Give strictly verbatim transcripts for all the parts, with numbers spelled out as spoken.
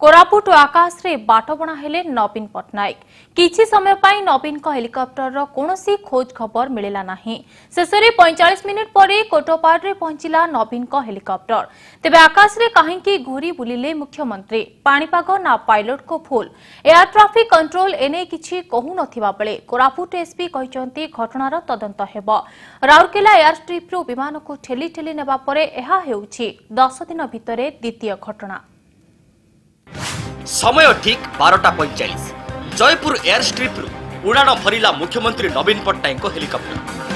कोरापुट आकाश रे बाटबणा हेले नवीन पट्टनायक किछि समय पाई नवीन को हेलिकॉप्टर रो कोनोसी खोज खबर मिलेला नाही। शेषरे पैंतालीस मिनिट परे कोटोपाड रे पहुंचिला नवीन को हेलिकॉप्टर। तेबे आकाश रे काहेकि घूरी बुलिले मुख्यमंत्री पाणीपाग ना पायलट को फुल एयर ट्रैफिक कंट्रोल एने किछि कहू नथिबा बेले कोरापुट एसपी कहिसंती घटनार तदंत हेबो। राउरकेला एयर स्ट्रिप रो विमान को ठेली ठेली नेबा परे एहा हेउछि दस दिन भितरे द्वितीय घटना। समय ठीक बारटा पैंचाश जयपुर एयर स्ट्रिप रु उड़ाण भरिला मुख्यमंत्री नवीन पट्टनायक हेलिकॉप्टर।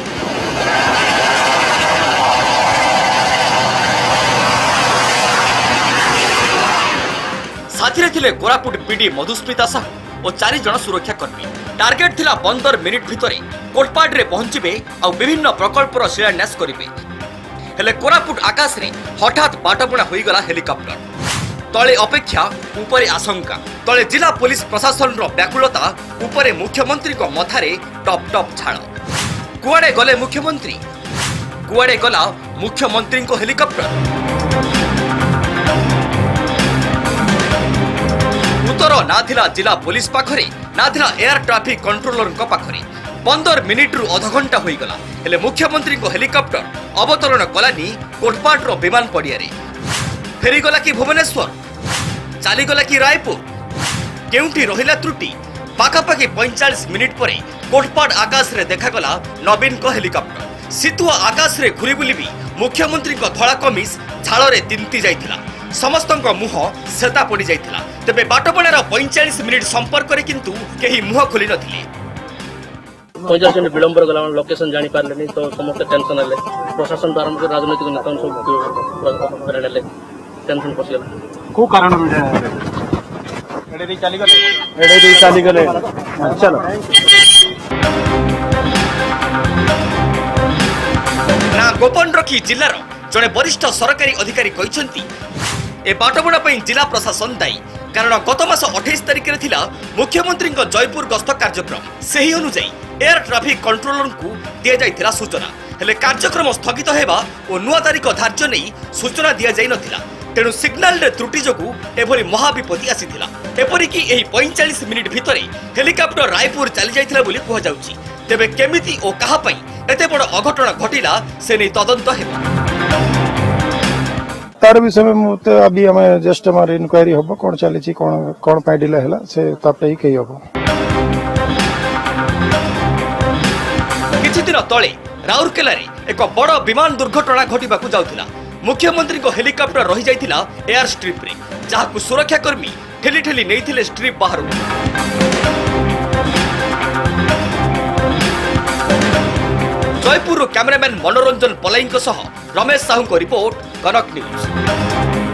साथी थिले कोरापुट पीडी मधुस्मिता साहू और चार जन सुरक्षाकर्मी। टार्गेट थिला पंद्रह मिनिट भितरे कोटपाड रे पहुंचबे और विभिन्न प्रकल्पर शिलान्यास करिवे। हेले कोरापुट आकाश रे हठात बाटबुणा होई गला हेलिकॉप्टर। तले अपेक्षा उपरे आशंका। तले जिला पुलिस प्रशासन रो व्याकुलता उपरे मुख्यमंत्री को मथारे टप टप छाड़। कुआडे गले मुख्यमंत्री कुआडे गला मुख्यमंत्री को हेलिकॉप्टर। उत्तर ना थिला जिला पुलिस पाखरे ना थिला एयर ट्रैफिक कंट्रोलर को पाखरे। पंद्रह मिनिट रु आधा घंटा होई गला हेले मुख्यमंत्री को हेलिकॉप्टर अवतरण कलानी कोटपाड रो विमान पड़िया रे। फेरी गला कि भुवनेश्वर चलीगला कि रायपुर केउंठी रहिला त्रुटि। पाखापाखि पैंतालीस मिनिट परे कोटपाड आकाश रे देखागला नवीन को हेलिकॉप्टर। सितुआ आकाश रे घुरी बुली भी मुख्यमंत्री को धड़ा कमिज झाल रे तिंती जाइथिला। समस्तଙ୍କ मुह सेता पड़ी जाइथिला। तबे बाटबणार पैंतालीस मिनिट संपर्क रे किंतु केही मुह खोली नथिले। पैंतालीस मिनिट विलंब गला लोकेशन जानि पारलेनी तो समस्त टेंशन आले। प्रशासन तो आरंभ राजनीतिक नेता सब करले टेंशन पसिगला। को कारण एडे चली गले एडे चली गले चलो ना गोपन रखी जिलार जड़े वरिष्ठ सरकारी अधिकारी कहिसंती ए बाटबणा पई जिला प्रशासन दायी। कारण गत मास अट्ठाईस तारिख रे थिला मुख्यमंत्री को जयपुर गस्त कार्यक्रम। सही अनुसार एयर ट्रैफिक कंट्रोलर को दिया जाइथिला सूचना। हेले कार्यक्रम स्थगित हेबा और नुआ तारिख धार्य नहीं सूचना दिया जाई नथिला। तेणु सिग्नाल रे त्रुटि जोगु एभली महाविपत्ति आसीथिला। एपरिकी एही पैंतालीस मिनिट भितरे हेलिकॉप्टर रायपुर चली जाइथिला बोली कुहा जाउछि। तेबे केमिति ओ कहा पई एते बड़ अघटन घटिला से नै तदंत हेबा। तार विषय में मते अभी हमें जस्ट हमार इंक्वायरी होबो कोन चली छि कोन कोन पाई डिले हैला से तापे ही कही होबो। किछि दिन तळे राउरकेला रे एक बड़ विमान दुर्घटना घटिबाकू जाउथिला। मुख्यमंत्री को हेलिकॉप्टर रही जाइथिला एयर स्ट्रिप रे जहाकू सुरक्षाकर्मी ठेली ठेली नैथिले स्ट्रिप बाहर। जयपुर कैमरामैन मनोरंजन पलाई सह रमेश साहू को रिपोर्ट कनक न्यूज।